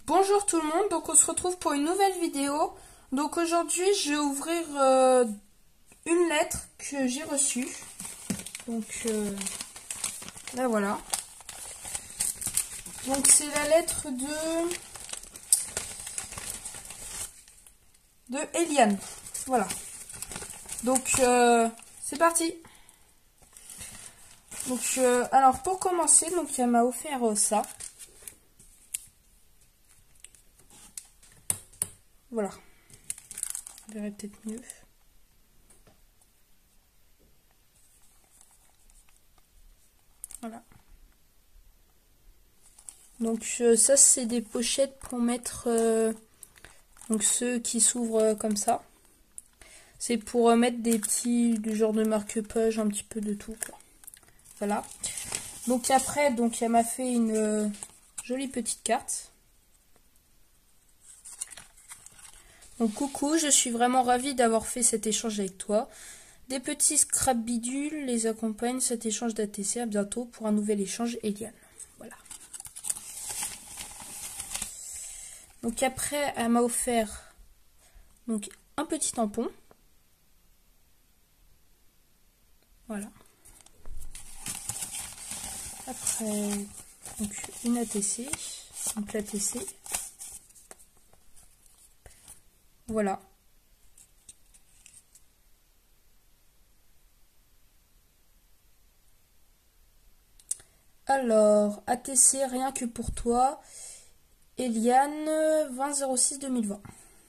Bonjour tout le monde, donc on se retrouve pour une nouvelle vidéo. Donc aujourd'hui je vais ouvrir une lettre que j'ai reçue. Donc là voilà. Donc c'est la lettre de Eliane. Voilà. Donc c'est parti. Donc alors pour commencer, donc elle m'a offert ça. Voilà. Vous verrez peut-être mieux. Voilà. Donc ça c'est des pochettes pour mettre donc ceux qui s'ouvrent comme ça. C'est pour mettre des petits du genre de marque-page, un petit peu de tout quoi. Voilà. Donc après donc elle m'a fait une jolie petite carte. Donc coucou, je suis vraiment ravie d'avoir fait cet échange avec toi. Des petits scrap bidules les accompagnent cet échange d'ATC. À bientôt pour un nouvel échange, Eliane. Voilà. Donc après, elle m'a offert donc un petit tampon. Voilà. Après, donc une ATC. Donc l'ATC. Voilà. Alors, ATC rien que pour toi. Eliane 20-06-2020.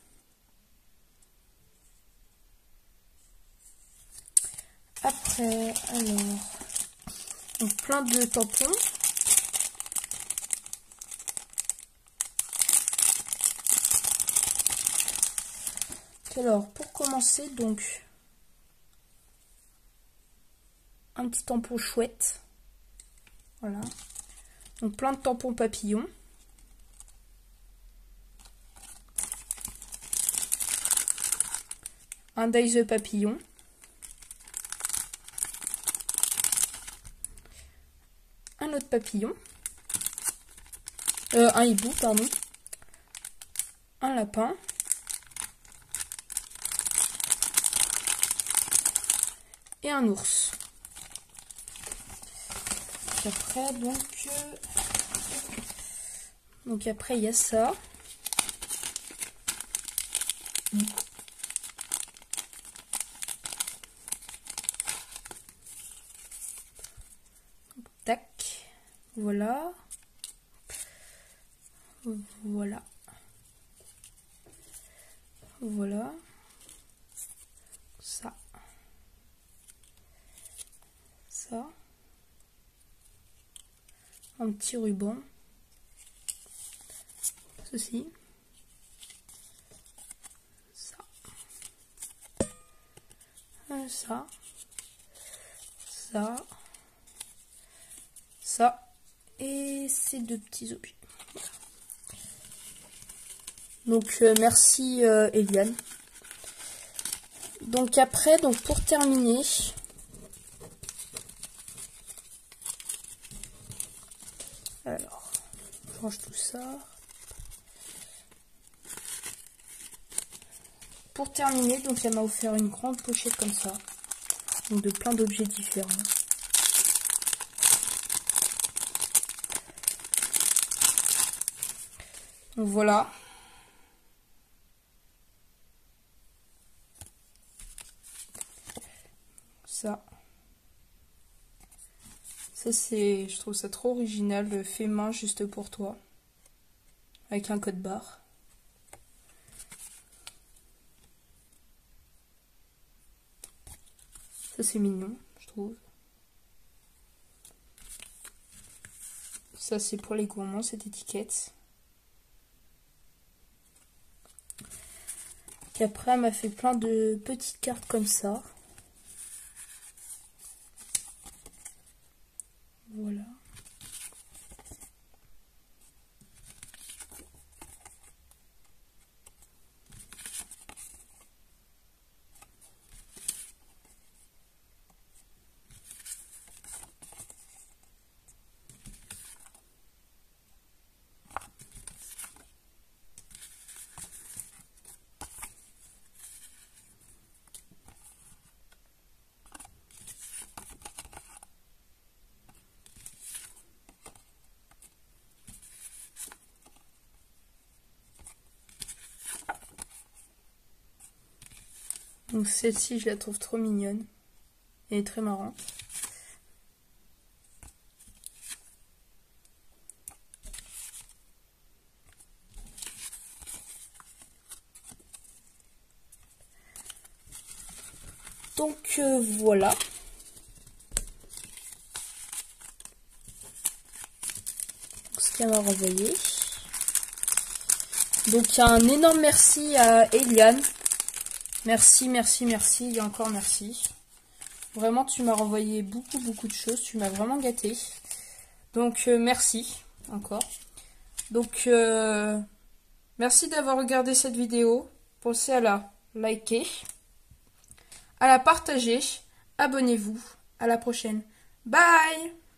Après, alors, donc plein de tampons. Alors, pour commencer, donc, un petit tampon chouette. Voilà. Donc, plein de tampons papillons. Un Daisy papillon. Un autre papillon. Un hibou, pardon. Un lapin. Et un ours. Et après, donc après, il y a ça. Tac. Voilà. Voilà. Voilà. Ça. Ça. Un petit ruban. Ceci. Ça. Ça. Ça. Ça. Et ces deux petits objets. Voilà. Donc merci Eliane. Donc après, donc pour terminer, alors je range tout ça. Pour terminer, donc elle m'a offert une grande pochette comme ça, donc de plein d'objets différents. Donc voilà. Ça c'est, je trouve ça trop original, fait main juste pour toi, avec un code barre. Ça c'est mignon, je trouve. Ça c'est pour les gourmands, cette étiquette. Et après elle m'a fait plein de petites cartes comme ça. Voilà. Donc celle-ci, je la trouve trop mignonne. Elle est très marrante. Donc voilà. Ce qu'elle m'a renvoyé. Donc un énorme merci à Eliane. Merci, merci, merci. Et encore merci. Vraiment, tu m'as renvoyé beaucoup de choses. Tu m'as vraiment gâté. Donc merci encore. Donc merci d'avoir regardé cette vidéo. Pensez à la liker, à la partager. Abonnez-vous. À la prochaine. Bye!